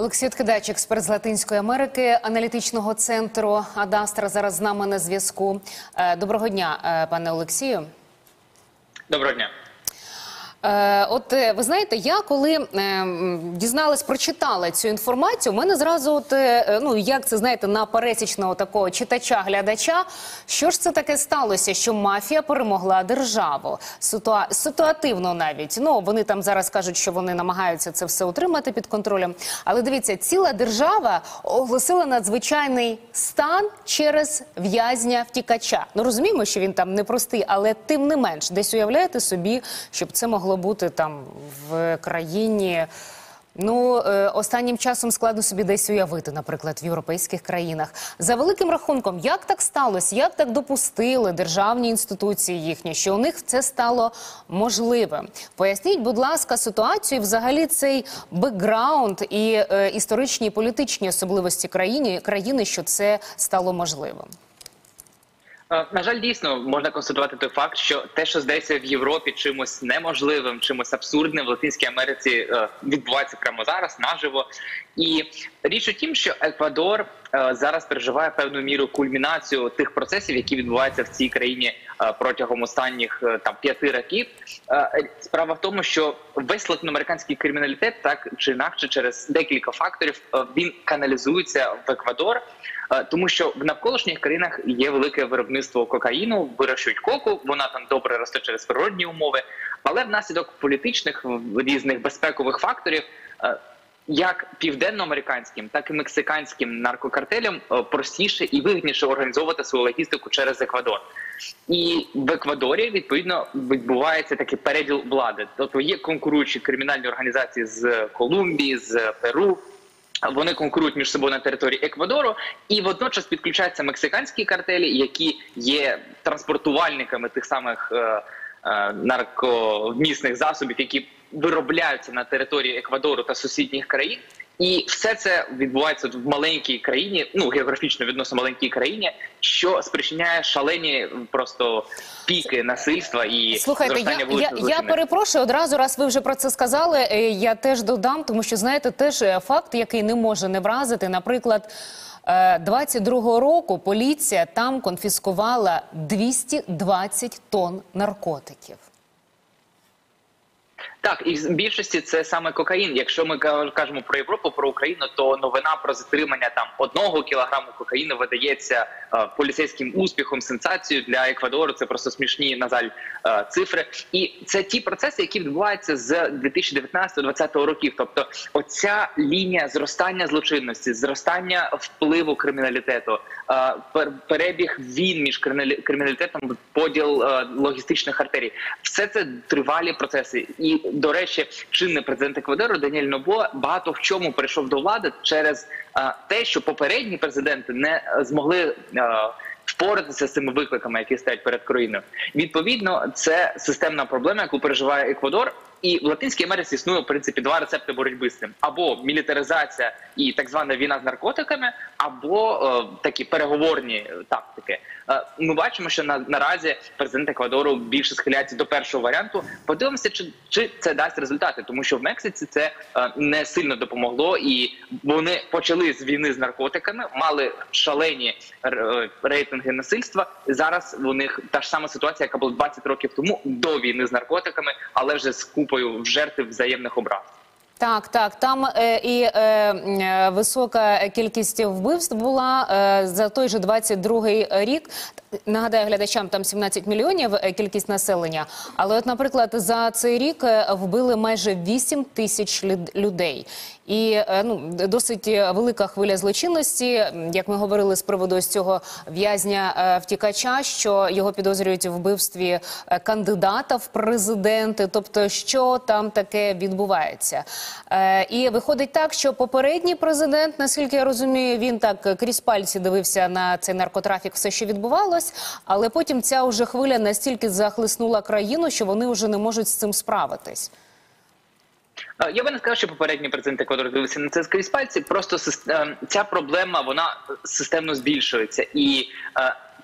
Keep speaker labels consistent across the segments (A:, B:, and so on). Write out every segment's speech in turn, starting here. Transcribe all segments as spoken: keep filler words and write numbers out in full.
A: Олексій Откидач, експерт з Латинської Америки, аналітичного центру Адастра, зараз з нами на зв'язку. Доброго дня, пане Олексію.
B: Доброго дня.
A: От ви знаєте, я коли е, дізналась, прочитала цю інформацію, у мене зразу, от, е, ну як це, знаєте, на пересічного такого читача-глядача, що ж це таке сталося, що мафія перемогла державу? Ситуа... Ситуативно навіть. Ну, вони там зараз кажуть, що вони намагаються це все утримати під контролем. Але дивіться, ціла держава оголосила надзвичайний стан через в'язня-втікача. Ну, розуміємо, що він там непростий, але тим не менш, десь уявляєте собі, щоб це могло бути там в країні. Ну, е, останнім часом складно собі десь уявити, наприклад, в європейських країнах. За великим рахунком, як так сталося, як так допустили державні інституції їхні, що у них це стало можливим? Поясніть, будь ласка, ситуацію, взагалі цей бекграунд і е, історичні і політичні особливості країни, країни, що це стало можливим.
B: На жаль, дійсно, можна констатувати той факт, що те, що здається в Європі чимось неможливим, чимось абсурдним, в Латинській Америці відбувається прямо зараз, наживо. І річ у тім, що Еквадор зараз переживає певну міру кульмінацію тих процесів, які відбуваються в цій країні протягом останніх там п'яти років. Справа в тому, що весь латиноамериканський криміналітет, так чи інакше, через декілька факторів, він каналізується в Еквадор. Тому що в навколишніх країнах є велике виробництво кокаїну, вирощують коку, вона там добре росте через природні умови, але внаслідок політичних різних безпекових факторів, як південноамериканським, так і мексиканським наркокартелям простіше і вигідніше організовувати свою логістику через Еквадор. І в Еквадорі, відповідно, відбувається такий переділ влади. Тобто є конкуруючі кримінальні організації з Колумбії, з Перу. Вони конкурують між собою на території Еквадору, і водночас підключаються мексиканські картелі, які є транспортувальниками тих самих е, е, наркомісних засобів, які виробляються на території Еквадору та сусідніх країн. І все це відбувається в маленькій країні, ну, географічно відносно маленькій країні, що спричиняє шалені просто піки насильства і
A: Слухайте,
B: зростання вуличних
A: я, я, я перепрошую, одразу, раз ви вже про це сказали, я теж додам, тому що, знаєте, теж факт, який не може не вразити. Наприклад, двадцять другого року поліція там конфіскувала двісті двадцять тонн наркотиків.
B: Так, і в більшості це саме кокаїн. Якщо ми кажемо про Європу, про Україну, то новина про затримання там одного кілограму кокаїну видається е, поліцейським успіхом, сенсацією. Для Еквадору це просто смішні, на жаль, е, цифри. І це ті процеси, які відбуваються з дві тисячі дев'ятнадцятого - двадцятого років. Тобто оця лінія зростання злочинності, зростання впливу криміналітету, е, перебіг війн між криміналітетом, поділ е, логістичних артерій. Все це тривалі процеси. І до речі, чинний президент Еквадору Даніель Нобоа багато в чому прийшов до влади через а, те, що попередні президенти не змогли а, впоратися з цими викликами, які стоять перед країною. Відповідно, це системна проблема, яку переживає Еквадор. І в Латинській Америці існує, в принципі, два рецепти боротьби з цим. Або мілітаризація і так звана війна з наркотиками, або е, такі переговорні тактики. Е, ми бачимо, що на, наразі президент Еквадору більше схиляється до першого варіанту. Подивимося, чи, чи це дасть результати. Тому що в Мексиці це е, не сильно допомогло. І вони почали з війни з наркотиками, мали шалені е, рейтинги насильства. Зараз у них та ж сама ситуація, яка була двадцять років тому, до війни з наркотиками, але вже з купою в жертв взаємних образ.
A: Так, так, там е, і е, висока кількість вбивств була е, за той же двадцять другий рік. Нагадаю глядачам, там сімнадцять мільйонів кількість населення. Але от, наприклад, за цей рік вбили майже вісім тисяч людей. І ну, досить велика хвиля злочинності, як ми говорили з приводу ось цього в'язня-втікача, що його підозрюють у вбивстві кандидата в президенти. Тобто, що там таке відбувається? І виходить так, що попередній президент, наскільки я розумію, він так крізь пальці дивився на цей наркотрафік, все, що відбувалось, але потім ця вже хвиля настільки захлиснула країну, що вони вже не можуть з цим справитись.
B: Я би не сказав, що попередній президент Еквадору дивився на це скрізь пальці. Просто ця проблема, вона системно збільшується. І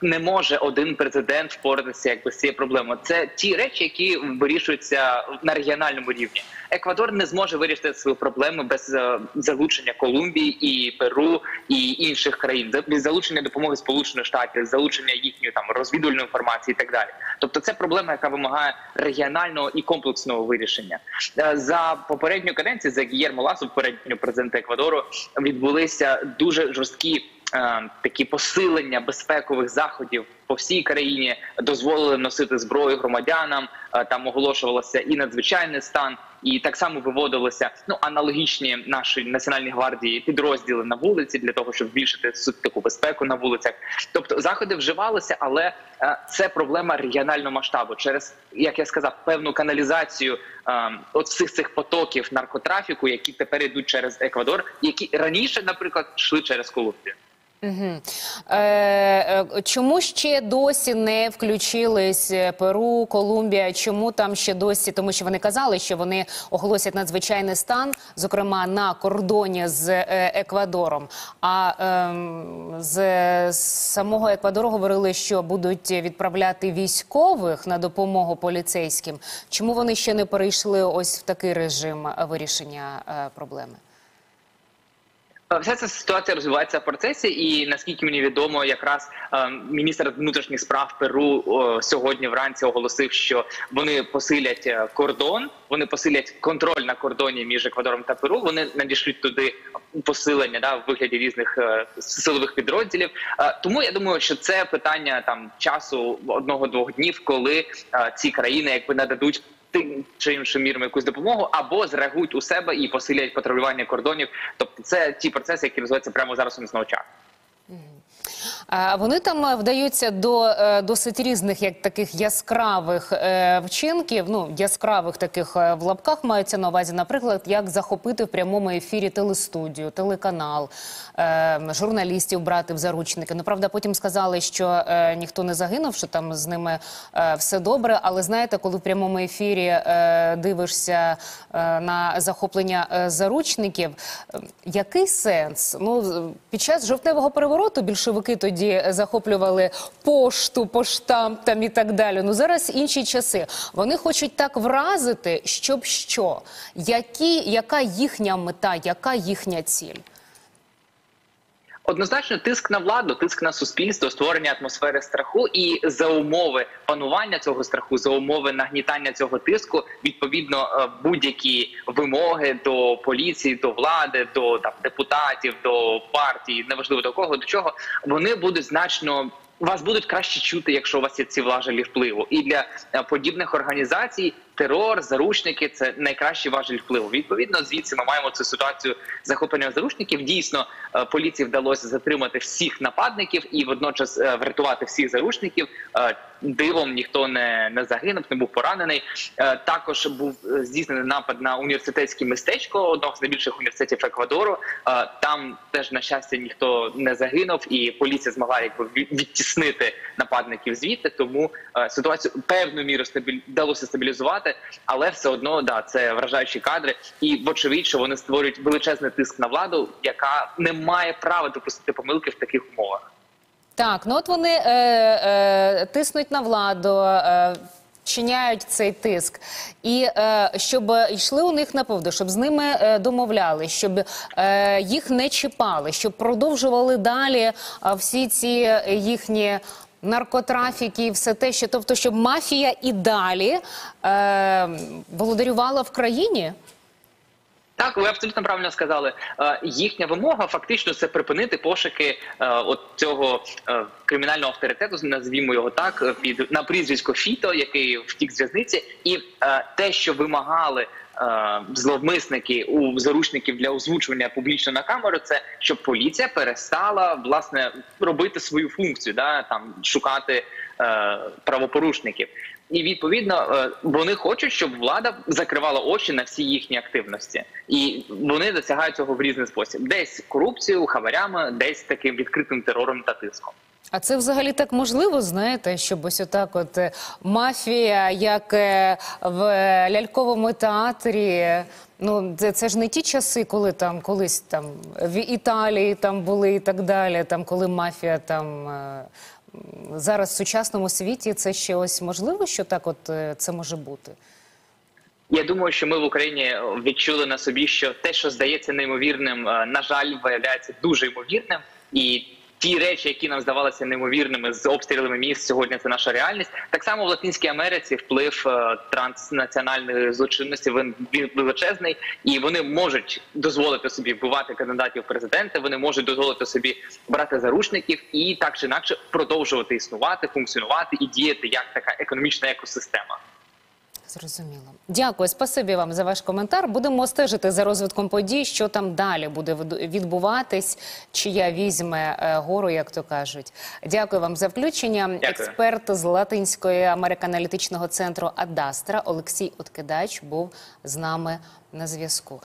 B: не може один президент впоратися якби з цією проблемою. Це ті речі, які вирішуються на регіональному рівні. Еквадор не зможе вирішити свою проблему без е, залучення Колумбії і Перу і інших країн, без залучення допомоги Сполучених Штатів, залучення їхньої там розвідувальної інформації і так далі. Тобто це проблема, яка вимагає регіонального і комплексного вирішення. Е, за попередню каденцію, за Гільєрмо Ласо, попереднього президента Еквадору, відбулися дуже жорсткі Е, такі посилення безпекових заходів по всій країні, дозволили носити зброю громадянам, е, там оголошувалося і надзвичайний стан, і так само виводилися ну аналогічні наші національні гвардії підрозділи на вулиці для того, щоб збільшити таку безпеку на вулицях. Тобто заходи вживалися, але е, це проблема регіонального масштабу через, як я сказав, певну каналізацію е, от всіх цих потоків наркотрафіку, які тепер йдуть через Еквадор, які раніше, наприклад, йшли через Колумбію.
A: Угу. Е, чому ще досі не включились Перу, Колумбія? Чому там ще досі? Тому що вони казали, що вони оголосять надзвичайний стан, зокрема на кордоні з Еквадором. А е, з самого Еквадору говорили, що будуть відправляти військових на допомогу поліцейським. Чому вони ще не перейшли ось в такий режим вирішення е, проблеми?
B: Вся ця ситуація розвивається в процесі, і наскільки мені відомо, якраз е, міністр внутрішніх справ Перу е, сьогодні вранці оголосив, що вони посилять кордон, вони посилять контроль на кордоні між Еквадором та Перу. Вони надішлють туди посилення, да, в вигляді різних е, силових підрозділів. Е, тому я думаю, що це питання там часу одного-двох днів, коли е, ці країни якби нададуть тим чи іншим міром якусь допомогу, або зреагують у себе і посилять патрулювання кордонів. Тобто це ті процеси, які розвиваються прямо зараз у нас на очах.
A: Вони там вдаються до досить різних, як таких яскравих е, вчинків, ну, яскравих таких в лапках маються на увазі, наприклад, як захопити в прямому ефірі телестудію, телеканал, е, журналістів брати в заручники. Ну, правда, потім сказали, що е, ніхто не загинув, що там з ними е, все добре, але знаєте, коли в прямому ефірі е, дивишся е, на захоплення е, заручників, е, який сенс? Ну, під час жовтневого перевороту більшовики тоді захоплювали пошту, поштамтам і так далі. Ну, зараз інші часи. Вони хочуть так вразити, щоб що? Які, яка їхня мета, яка їхня ціль?
B: Однозначно тиск на владу, тиск на суспільство, створення атмосфери страху, і за умови панування цього страху, за умови нагнітання цього тиску, відповідно, будь-які вимоги до поліції, до влади, до там, депутатів, до партії, неважливо до кого, до чого, вони будуть значно... Вас будуть краще чути, якщо у вас є ці важелі впливу. І для подібних організацій терор, заручники – це найкращий важель впливу. Відповідно, звідси ми маємо цю ситуацію захоплення заручників. Дійсно, поліції вдалося затримати всіх нападників і водночас врятувати всіх заручників. Дивом ніхто не, не загинув, не був поранений. Також був здійснений напад на університетське містечко, одного з найбільших університетів Еквадору. Там теж, на щастя, ніхто не загинув, і поліція змогла якби відтіснити нападників звідти. Тому ситуацію певною мірою стабіль... вдалося стабілізувати, але все одно, да, це вражаючі кадри. І вочевидь, що вони створюють величезний тиск на владу, яка не має права допустити помилки в таких умовах.
A: Так, ну от вони е, е, тиснуть на владу, е, чиняють цей тиск. І е, щоб йшли у них на поводу, щоб з ними е, домовляли, щоб е, їх не чіпали, щоб продовжували далі е, всі ці їхні наркотрафіки і все те, що, тобто, щоб мафія і далі е, володарювала в країні?
B: Так, ви абсолютно правильно сказали. Е, їхня вимога фактично це припинити пошуки е, от цього е, кримінального авторитету, назвімо його так, під на прізвисько Фіто, який втік з в'язниці, і е, те, що вимагали е, зловмисники у заручників для озвучування публічно на камеру, це щоб поліція перестала власне робити свою функцію, да, там шукати е, правопорушників. І, відповідно, вони хочуть, щоб влада закривала очі на всі їхні активності. І вони досягають цього в різний спосіб. Десь корупцією, хабарями, десь таким відкритим терором та тиском.
A: А це взагалі так можливо, знаєте, щоб ось отак от мафія, як в ляльковому театрі, ну це, це ж не ті часи, коли там колись там в Італії там були і так далі, там коли мафія там зараз в сучасному світі це ще ось можливо, що так от е, це може бути?
B: Я думаю, що ми в Україні відчули на собі, що те, що здається неймовірним, е, на жаль, виявляється дуже ймовірним. І ті речі, які нам здавалися неймовірними з обстрілами міст, сьогодні це наша реальність. Так само в Латинській Америці вплив е, транснаціональної злочинності він він величезний, і вони можуть дозволити собі вбивати кандидатів в президенти, вони можуть дозволити собі брати заручників і так чи інакше продовжувати існувати, функціонувати і діяти як така економічна екосистема.
A: Зрозуміло. Дякую, спасибі вам за ваш коментар. Будемо стежити за розвитком подій, що там далі буде відбуватись, чия візьме е, гору, як то кажуть. Дякую вам за включення.
B: Дякую.
A: Експерт з Латинської Американалітичного центру Адастра Олексій Откидач був з нами на зв'язку.